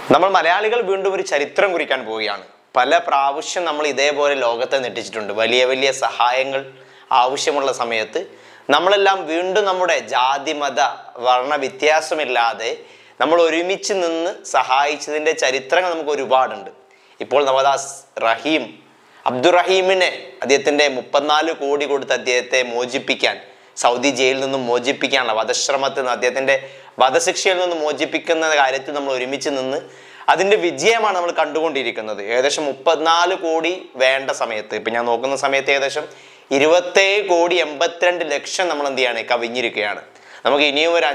നമ്മൾ മലയാളികൾ വീണ്ടും ഒരു ചരിത്രം കുറിക്കാൻ പോവുകയാണ്. പല പ്രാവശ്യം നമ്മൾ ഇതേപോലെ ലോകത്തെ നെട്ടിച്ചിട്ടുണ്ട്. വലിയ വലിയ സഹായങ്ങൾ ആവശ്യമുള്ള സമയത്ത് നമ്മളെല്ലാം വീണ്ടും നമ്മുടെ ജാതി മത വർണ്ണ വ്യത്യാസമില്ലാതെ നമ്മൾ ഒരുമിച്ച് നിന്ന് സഹായിച്ചതിൻ്റെ ചരിത്രങ്ങൾ നമുക്ക് ഒരുപാടുണ്ട്. ഇപ്പോൾ നവദാസ് റഹീം അബ്ദുറഹീമിനെ അദ്ദേഹത്തിൻ്റെ 34 കോടി കൊടുത്ത് അദ്ദേഹത്തെ മോചിപ്പിക്കാൻ, സൗദി ജയിലിൽ നിന്നും മോചിപ്പിക്കാനുള്ള വധശ്രമത്തിൽ നിന്ന്, അദ്ദേഹത്തിൻ്റെ വധശിക്ഷയിൽ നിന്ന് മോചിപ്പിക്കുന്ന കാര്യത്തിൽ നമ്മൾ ഒരുമിച്ച് നിന്ന് അതിൻ്റെ വിജയമാണ് നമ്മൾ കണ്ടുകൊണ്ടിരിക്കുന്നത്. ഏകദേശം 34 കോടി വേണ്ട സമയത്ത്, ഇപ്പം ഞാൻ നോക്കുന്ന സമയത്ത് ഏകദേശം 27,82,00,000 നമ്മൾ എന്ത് ചെയ്യാണ് കവിഞ്ഞിരിക്കുകയാണ്. നമുക്ക് ഇനിയും ഒരു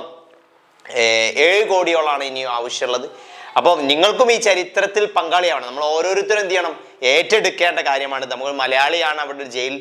7 കോടിയോളാണ് ഇനിയും ആവശ്യമുള്ളത്. അപ്പോൾ നിങ്ങൾക്കും ഈ ചരിത്രത്തിൽ പങ്കാളിയാണ്. നമ്മൾ ഓരോരുത്തരും എന്ത് ചെയ്യണം, ഏറ്റെടുക്കേണ്ട കാര്യമാണ്. നമ്മൾ മലയാളിയാണ് അവിടെ ജയിൽ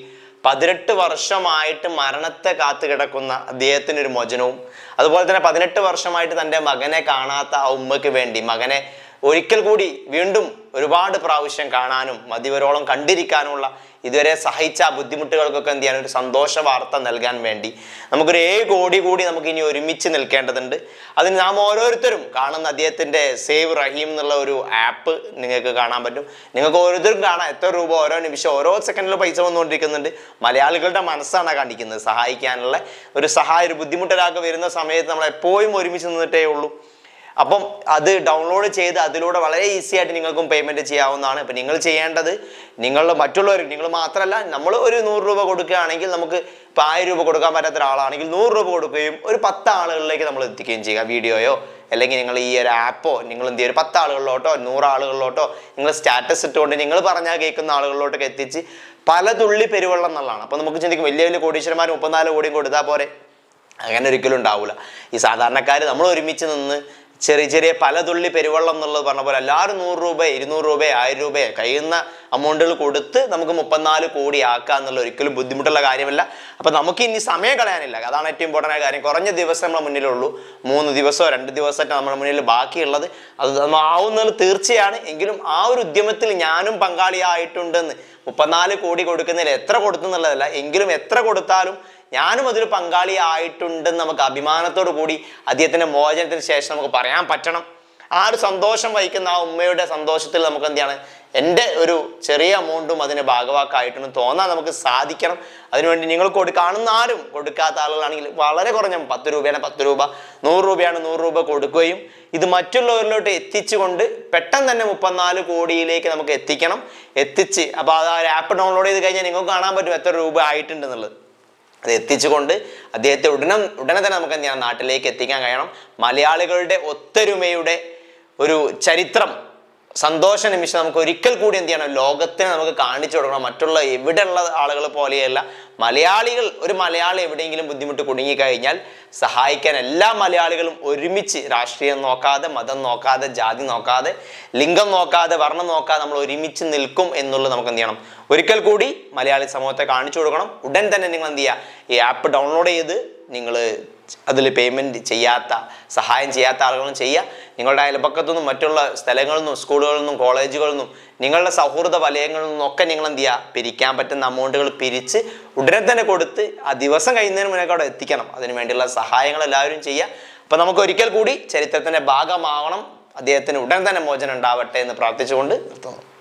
18 വർഷമായിട്ട് മരണത്തെ കാത്തു കിടക്കുന്ന അദ്ദേഹത്തിനൊരു മോചനവും, അതുപോലെ തന്നെ 18 വർഷമായിട്ട് തൻ്റെ മകനെ കാണാത്ത ആ ഉമ്മയ്ക്ക് വേണ്ടി മകനെ ഒരിക്കൽ കൂടി വീണ്ടും ഒരുപാട് പ്രാവശ്യം കാണാനും മതിവരോളം കണ്ടിരിക്കാനുമുള്ള ഇതുവരെ സഹിച്ച ബുദ്ധിമുട്ടുകൾക്കൊക്കെ എന്ത് ചെയ്യാൻ ഒരു സന്തോഷ വാർത്ത നൽകാൻ വേണ്ടി നമുക്കൊരു 7 കോടി കൂടി നമുക്ക് ഇനി ഒരുമിച്ച് നിൽക്കേണ്ടതുണ്ട്. അതിന് നാം ഓരോരുത്തരും കാണുന്ന അദ്ദേഹത്തിൻ്റെ സേവ് റഹീം എന്നുള്ള ഒരു ആപ്പ് നിങ്ങൾക്ക് കാണാൻ പറ്റും. നിങ്ങൾക്ക് ഓരോരുത്തരും കാണാം എത്ര രൂപ ഓരോ നിമിഷം ഓരോ സെക്കൻഡിൽ പൈസ വന്നുകൊണ്ടിരിക്കുന്നുണ്ട്. മലയാളികളുടെ മനസ്സാണ് കാണിക്കുന്നത്. സഹായിക്കാനുള്ള ഒരു ബുദ്ധിമുട്ടൊരാൾക്ക് വരുന്ന സമയത്ത് നമ്മൾ എപ്പോഴും ഒരുമിച്ച് നിന്നിട്ടേ ഉള്ളൂ. അപ്പം അത് ഡൗൺലോഡ് ചെയ്ത് അതിലൂടെ വളരെ ഈസി ആയിട്ട് നിങ്ങൾക്കും പേയ്മെൻറ്റ് ചെയ്യാവുന്നതാണ്. ഇപ്പം നിങ്ങൾ ചെയ്യേണ്ടത്, നിങ്ങളുടെ മറ്റുള്ളവർക്ക്, നിങ്ങൾ മാത്രമല്ല, നമ്മൾ ഒരു 100 രൂപ കൊടുക്കുകയാണെങ്കിൽ നമുക്ക് ഇപ്പോൾ 1000 രൂപ കൊടുക്കാൻ പറ്റാത്ത ഒരാളാണെങ്കിൽ 100 രൂപ കൊടുക്കുകയും ഒരു 10 ആളുകളിലേക്ക് നമ്മൾ എത്തിക്കുകയും ചെയ്യുക. വീഡിയോയോ അല്ലെങ്കിൽ നിങ്ങൾ ഈ ഒരു ആപ്പോ നിങ്ങൾ എന്ത് ചെയ്യുക, 10 ആളുകളിലോട്ടോ 100 ആളുകളിലോട്ടോ നിങ്ങൾ സ്റ്റാറ്റസ് ഇട്ടുകൊണ്ട് നിങ്ങൾ പറഞ്ഞാൽ കേൾക്കുന്ന ആളുകളിലോട്ടൊക്കെ എത്തിച്ച് പല തുള്ളി പെരുവെള്ളം എന്നുള്ളതാണ്. അപ്പോൾ നമുക്ക് ചിന്തിക്കും വലിയ വലിയ കോടീശ്വരന്മാർ 34 കോടിയും കൊടുത്താൽ പോരെ. അങ്ങനെ ഒരിക്കലും ഉണ്ടാവില്ല. ഈ സാധാരണക്കാർ നമ്മൾ ഒരുമിച്ച് നിന്ന് ചെറിയ ചെറിയ പല തുള്ളി പെരുവെള്ളം എന്നുള്ളത് പറഞ്ഞ പോലെ എല്ലാവരും 100 രൂപ 200 രൂപ 1000 രൂപ കഴിയുന്ന അമൗണ്ടുകൾ കൊടുത്ത് നമുക്ക് 34 കോടി ആക്കുക എന്നുള്ള ഒരിക്കലും ബുദ്ധിമുട്ടുള്ള കാര്യമല്ല. അപ്പം നമുക്ക് ഇനി സമയം കളയാനില്ല. അതാണ് ഏറ്റവും ഇമ്പോർട്ടൻ്റ് ആയ കാര്യം. കുറഞ്ഞ ദിവസം നമ്മുടെ മുന്നിലുള്ളൂ. 3 ദിവസമോ 2 ദിവസമായിട്ട് നമ്മുടെ മുന്നിൽ ബാക്കിയുള്ളത്. അത് ആവുന്നത് തീർച്ചയാണ്. എങ്കിലും ആ ഒരു ഉദ്യമത്തിൽ ഞാനും പങ്കാളിയായിട്ടുണ്ടെന്ന്, 34 കോടി കൊടുക്കുന്നതിൽ എത്ര കൊടുത്തു എന്നുള്ളതല്ല, എങ്കിലും എത്ര കൊടുത്താലും ഞാനും അതിൽ പങ്കാളിയായിട്ടുണ്ടെന്ന് നമുക്ക് അഭിമാനത്തോടു കൂടി അദ്ദേഹത്തിൻ്റെ മോചനത്തിന് ശേഷം നമുക്ക് പറയാൻ പറ്റണം. ആ ഒരു സന്തോഷം വഹിക്കുന്ന ആ ഉമ്മയുടെ സന്തോഷത്തിൽ നമുക്ക് എന്താണ്, എൻ്റെ ഒരു ചെറിയ എമൗണ്ടും അതിൻ്റെ ഭാഗവാക്കായിട്ടുണ്ടെന്ന് തോന്നാൻ നമുക്ക് സാധിക്കണം. അതിനുവേണ്ടി നിങ്ങൾ കാണുന്ന ആരും, കൊടുക്കാത്ത ആളുകളാണെങ്കിൽ വളരെ കുറഞ്ഞ 10 രൂപയാണ് 10 രൂപ, 100 രൂപയാണ് 100 രൂപ കൊടുക്കുകയും ഇത് മറ്റുള്ളവരിലോട്ട് എത്തിച്ചുകൊണ്ട് പെട്ടെന്ന് തന്നെ 34 കോടിയിലേക്ക് നമുക്ക് എത്തിച്ച് അപ്പോൾ ആ ഒരു ആപ്പ് ഡൗൺലോഡ് ചെയ്ത് കഴിഞ്ഞാൽ നിങ്ങൾക്ക് കാണാൻ പറ്റും എത്ര രൂപ ആയിട്ടുണ്ടെന്നുള്ളത്. അത് എത്തിച്ചുകൊണ്ട് അദ്ദേഹത്തെ ഉടനെ തന്നെ നമുക്ക് എന്ത് ചെയ്യണം, നാട്ടിലേക്ക് എത്തിക്കാൻ കഴിയണം. മലയാളികളുടെ ഒത്തൊരുമയുടെ ഒരു ചരിത്രം, സന്തോഷ നിമിഷം നമുക്ക് ഒരിക്കൽ കൂടി എന്ത് ചെയ്യണം, ലോകത്തിന് നമുക്ക് കാണിച്ചു കൊടുക്കണം. മറ്റുള്ള എവിടെയുള്ള ആളുകൾ പോലെയല്ല, മലയാളികൾ, ഒരു മലയാളി എവിടെയെങ്കിലും ബുദ്ധിമുട്ട് കുടുങ്ങിക്കഴിഞ്ഞാൽ സഹായിക്കാൻ എല്ലാ മലയാളികളും ഒരുമിച്ച്, രാഷ്ട്രീയം നോക്കാതെ, മതം നോക്കാതെ, ജാതി നോക്കാതെ, ലിംഗം നോക്കാതെ, വർണ്ണം നോക്കാതെ നമ്മൾ ഒരുമിച്ച് നിൽക്കും എന്നുള്ളത് നമുക്ക് എന്ത് ചെയ്യണം, ഒരിക്കൽ കൂടി മലയാളി സമൂഹത്തെ കാണിച്ചു കൊടുക്കണം. ഉടൻ തന്നെ നിങ്ങൾ എന്ത് ചെയ്യുക, ഈ ആപ്പ് ഡൗൺലോഡ് ചെയ്ത് നിങ്ങൾ അതിൽ പേയ്മെൻറ്റ് ചെയ്യാത്ത, സഹായം ചെയ്യാത്ത ആളുകളും ചെയ്യുക. നിങ്ങളുടെ അയൽപക്കത്തു നിന്നും മറ്റുള്ള സ്ഥലങ്ങളിൽ നിന്നും സ്കൂളുകളിൽ നിന്നും കോളേജുകളിൽ നിന്നും നിങ്ങളുടെ സൗഹൃദ വലയങ്ങളിൽ നിന്നൊക്കെ നിങ്ങൾ എന്ത് ചെയ്യുക, പിരിക്കാൻ പറ്റുന്ന അമൗണ്ടുകൾ പിരിച്ച് ഉടനെ തന്നെ കൊടുത്ത് ആ ദിവസം കഴിയുന്നതിന് മുന്നേ അവിടെ എത്തിക്കണം. അതിനു വേണ്ടിയുള്ള സഹായങ്ങൾ എല്ലാവരും ചെയ്യുക. അപ്പം നമുക്ക് ഒരിക്കൽ കൂടി ചരിത്രത്തിൻ്റെ ഭാഗമാവണം. അദ്ദേഹത്തിന് ഉടൻ തന്നെ മോചനം ഉണ്ടാവട്ടെ എന്ന് പ്രാർത്ഥിച്ചുകൊണ്ട് നിർത്തുന്നു.